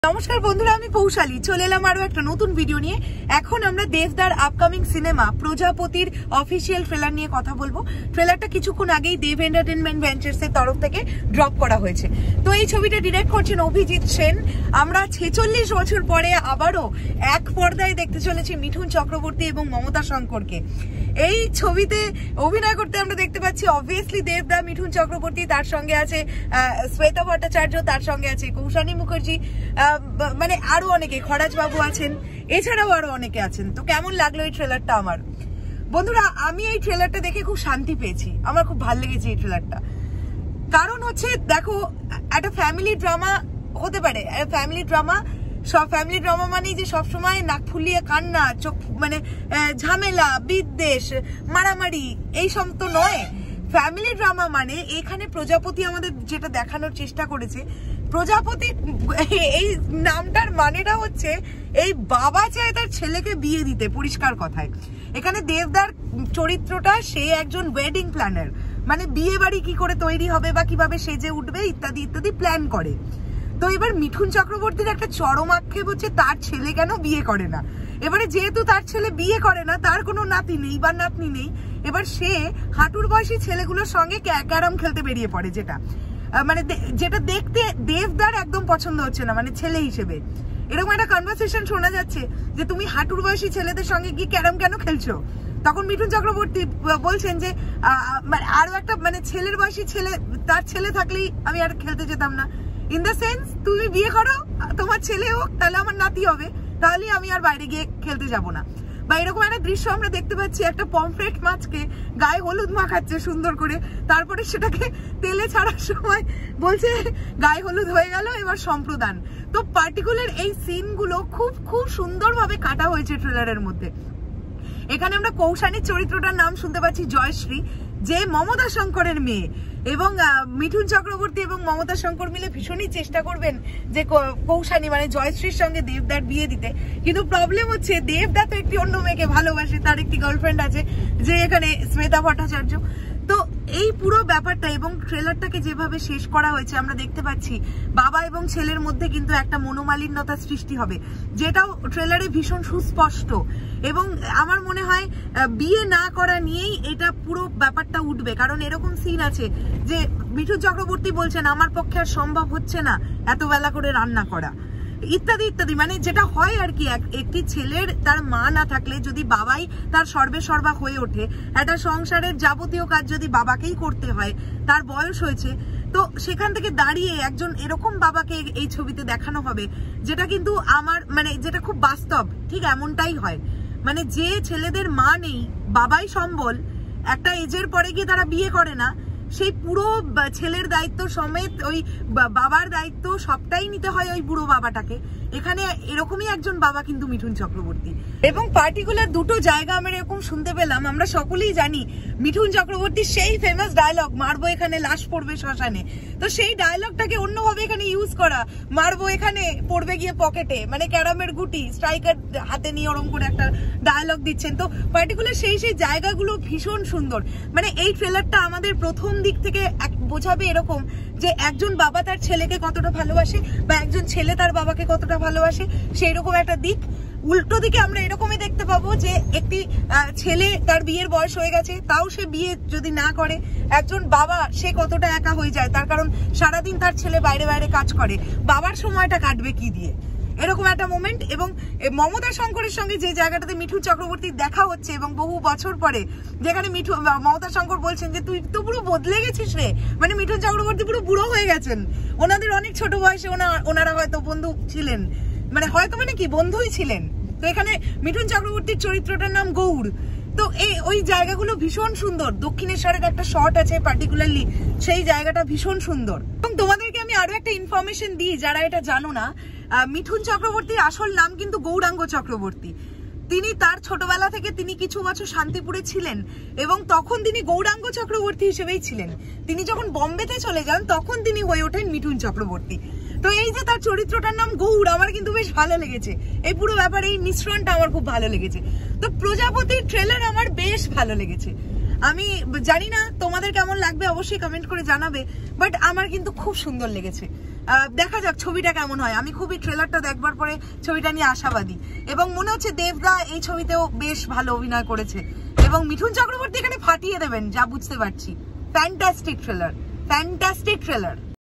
নমস্কার বন্ধুরা, আমি পৌশালী চলে এলাম আরো একটা নতুন ভিডিও নিয়ে। এখন আমরা দেবদার আপকামিং সিনেমা প্রজাপতির অফিসিয়াল ট্রেলার নিয়ে কথা বলবো। ট্রেলারটা কিছুক্ষণ আগেই দেব এন্টারটেনমেন্ট ভেঞ্চার্স এর তরফ থেকে ড্রপ করা হয়েছে। তো এই ছবিটা ডিরেক্ট করছেন অভিজিৎ সেন। আমরা 46 বছর পরে আবারও এক পর্দায় দেখতে চলেছি মিঠুন চক্রবর্তী এবং মমতা শঙ্করকে। এই ছবিতে অভিনয় করতে আমরা দেখতে পাচ্ছি অবভিয়াসলি দেবদা, মিঠুন চক্রবর্তী, তার সঙ্গে আছে শ্বেতা ভট্টাচার্য, তার সঙ্গে আছে কৌশানী মুখার্জি, মানে আরো অনেকে, খরাজ বাবু আছেন, এছাড়াও আরো অনেকে আছেন। তো কেমন লাগলো এই ট্রেলারটা আমার? বন্ধুরা, আমি এই ট্রেলারটা দেখে খুব শান্তি পেয়েছি, আমার খুব ভালো লেগেছে এই ট্রেলারটা। কারণ হচ্ছে দেখো, একটা ফ্যামিলি ড্রামা হতে পারে, ফ্যামিলি ড্রামা মানে যে সবসময় নাক ফুলিয়ে কান্না, চোখ মানে ঝামেলা, বিদ্বেষ, মারামারি এইসব তো নয়। ফ্যামিলি ড্রামা মানে এখানে প্রজাপতি আমাদের যেটা দেখানোর চেষ্টা করেছে, প্রজাপতি এই নামটার মানেটা হচ্ছে এই বাবা চায় তার ছেলেকে বিয়ে দিতে, পরিষ্কার কথায়। এখানে দেবদার চরিত্রটা সে একজন ওয়েডিং প্ল্যানার, মানে বিয়ে বাড়ি কি করে তৈরি হবে বা কিভাবে সেজে উঠবে ইত্যাদি ইত্যাদি প্ল্যান করে। তো এবার মিঠুন চক্রবর্তীর একটা চরম আক্ষেপ হচ্ছে তার ছেলে কেন বিয়ে করে না। এবারে যেহেতু তার ছেলে বিয়ে করে না, তার কোনো নাতি নেই বা নাতনি নেই, এবার সে হাঁটুর বয়সী ছেলেগুলোর সঙ্গে ক্যারাম খেলতে বেরিয়ে পড়ে, যেটা দেখতে দেবদার একদম পছন্দ হচ্ছে না, মানে ছেলে হিসেবে। এরকম একটা কনভারসেশন শোনা যাচ্ছে যে তুমি হাঁটুর বয়সী ছেলেদের সঙ্গে গিয়ে ক্যারাম কেন খেলছো। তখন মিঠুন চক্রবর্তী বলছেন যে আরো একটা মানে ছেলের বয়সী ছেলে, তার ছেলে থাকলেই আমি আর খেলতে যেতাম না। ইন দ্য সেন্স, তুমি বিয়ে করো, তোমার ছেলে হোক, তাহলে আমার নাতি হবে, তাহলে আমি আর বাইরে গিয়ে খেলতে যাব না। বা এরকম একটা দৃশ্য আমরা দেখতে পাচ্ছি, একটা পমফ্রেট মাছকে গায়ে হলুদ মাখাচ্ছে সুন্দর করে, তারপরে সেটাকে তেলে ছাড়ার সময় বলছে গায়ে হলুদ হয়ে গেল, এবার সম্প্রদান। তো পার্টিকুলার এই সিনগুলো খুব খুব সুন্দরভাবে কাটা হয়েছে ট্রেলারের মধ্যে। এখানে আমরা কৌশানীর চরিত্রটার নাম শুনতে পাচ্ছি জয়শ্রী, যে মমতা শঙ্করের মেয়ে, এবং মিঠুন চক্রবর্তী এবং মমতা শঙ্কর মিলে ভীষণই চেষ্টা করবেন যে কৌশানী মানে জয়শ্রীর সঙ্গে দেবদার বিয়ে দিতে। কিন্তু প্রবলেম হচ্ছে দেবদা তো একটি অন্য মেয়েকে ভালোবাসে, তার একটি গার্লফ্রেন্ড আছে যে এখানে শ্বেতা ভট্টাচার্য। তো এই পুরো ব্যাপারটা এবং ট্রেলারটাকে যেভাবে শেষ করা হয়েছে আমরা দেখতে পাচ্ছি বাবা এবং ছেলের মধ্যে কিন্তু একটা মনোমালিন্যতার সৃষ্টি হবে, যেটাও ট্রেলারে ভীষণ সুস্পষ্ট। এবং আমার মনে হয় বিয়ে না করা নিয়েই এটা পুরো ব্যাপারটা উঠবে, কারণ এরকম সিন আছে যে মিঠুন চক্রবর্তী বলছেন আমার পক্ষে আর সম্ভব হচ্ছে না এত বেলা করে রান্না করা, ইত্যাদি ইত্যাদি। মানে যেটা হয় আর কি, একটি ছেলের তার মা না থাকলে যদি বাবাই তার সর্বে সর্বা হয়ে ওঠে, একটা সংসারের যাবতীয় কাজ যদি বাবাকেই করতে হয়, তার বয়স হয়েছে, তো সেখান থেকে দাঁড়িয়ে একজন এরকম বাবাকে এই ছবিতে দেখানো হবে, যেটা কিন্তু আমার মানে যেটা খুব বাস্তব, ঠিক এমনটাই হয়। মানে যে ছেলেদের মা নেই, বাবাই সম্বল, একটা এজের পরে গিয়ে তারা বিয়ে করে না, সেই পুরো ছেলের দায়িত্ব সমেত ওই বাবার দায়িত্ব সবটাই নিতে হয় ওই বুড়ো বাবাটাকে। এখানে এরকমই একজন বাবা কিন্তু মিঠুন চক্রবর্তী। এবং পার্টিকুলার দুটো জায়গা আমরা এরকম শুনতে পেলাম। আমরা সকলেই জানি মিঠুন চক্রবর্তীর সেই ফেমাস ডায়লগ, মারবো এখানে লাশ পড়বে শ্মশানে, তো সেই ডায়লগটাকে অন্যভাবে এখানে ইউজ করা, মারবো এখানে পড়বে গিয়ে পকেটে, মানে ক্যারামের গুটি স্ট্রাইকার হাতে নিয়ে ওরম করে একটা ডায়লগ দিচ্ছেন। তো পার্টিকুলার সেই জায়গাগুলো ভীষণ সুন্দর। মানে এই ট্রেলারটা আমাদের প্রথম দিক থেকে বোঝাবে এরকম যে একজন বাবা তার ছেলেকে কতটা ভালোবাসে বা একজন ছেলে তার বাবাকে কতটা ভালোবাসে, সেই রকম একটা দিক। উল্টো দিকে আমরা এরকমই দেখতে পাবো যে একটি ছেলে, তার বিয়ের বয়স হয়ে গেছে, তাও সে বিয়ে যদি না করে, একজন বাবা সে কতটা একা হয়ে যায়, তার কারণ সারাদিন তার ছেলে বাইরে বাইরে কাজ করে, বাবার সময়টা কাটবে কি দিয়ে, এরকম একটা মোমেন্ট। এবং মমতা শঙ্করের সঙ্গে যে জায়গাটাতে মিঠুন চক্রবর্তীর দেখা হচ্ছে এবং বহু বছর পরে, যেখানে মমতা শঙ্কর বলছেন যে তুই তো পুরো বদলে গেছিস রে, মানে মিঠুন চক্রবর্তী পুরো বুড়ো হয়ে গেছেন। ওনাদের অনেক ছোট বয়সে ওনারা হয়তো বন্ধু ছিলেন, মানে হয়তো মানে কি বন্ধুই ছিলেন। তো এখানে মিঠুন চক্রবর্তীর চরিত্রটার নাম গৌড়। তো ওই জায়গাগুলো ভীষণ সুন্দর। দক্ষিণেশ্বরের একটা শট আছে পার্টিকুলারলি, সেই জায়গাটা ভীষণ সুন্দর। এবং তোমাদেরকে আমি আরো একটা ইনফরমেশন দিই যারা এটা জানো না, মিঠুন চক্রবর্তীর আসল নাম কিন্তু গৌরাঙ্গ চক্রবর্তী। তিনি তার ছোটবেলা থেকে তিনি কিছু বছর শান্তিপুরে ছিলেন এবং তখন তিনি গৌরাঙ্গ চক্রবর্তী হিসেবেই ছিলেন। তিনি যখন বোম্বেতে চলে যান তখন তিনি হয়ে ওঠেন মিঠুন চক্রবর্তী। তো এই যে তার চরিত্রটার নাম গৌড়, আমার কিন্তু বেশ ভালো লেগেছে। এই পুরো ব্যাপারে এই মিশ্রণটা আমার খুব ভালো লেগেছে। তো প্রজাপতির ট্রেলার আমার বেশ ভালো লেগেছে। আমি জানি না তোমাদের কেমন লাগবে, অবশ্যই কমেন্ট করে জানাবে, বাট আমার কিন্তু খুব সুন্দর লেগেছে। দেখা যাক ছবিটা কেমন হয়। আমি খুবই ট্রেলারটা দেখবার পরে ছবিটা নিয়ে আশাবাদী, এবং মনে হচ্ছে দেবদা এই ছবিতেও বেশ ভালো অভিনয় করেছে, এবং মিঠুন চক্রবর্তী এখানে ফাটিয়ে দেবেন যা বুঝতে পারছি। Fantastic trailer, fantastic trailer.